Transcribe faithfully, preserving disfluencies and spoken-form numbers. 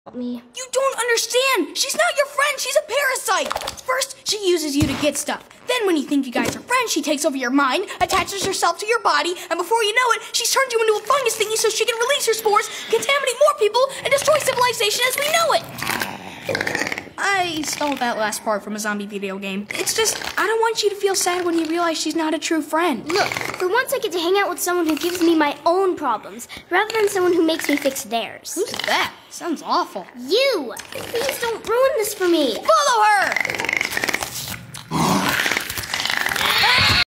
Me. You don't understand. She's not your friend. She's a parasite. First, she uses you to get stuff. Then when you think you guys are friends, she takes over your mind, attaches herself to your body, and before you know it, she's turned you into a fungus thingy so she can release her spores, contaminate more people, and destroy civilization as we know it. I stole that last part from a zombie video game. It's just, I don't want you to feel sad when you realize she's not a true friend. Look, for once I get to hang out with someone who gives me my own problems, rather than someone who makes me fix theirs. Who's that? Sounds awful. You! Please don't ruin this for me. Follow her!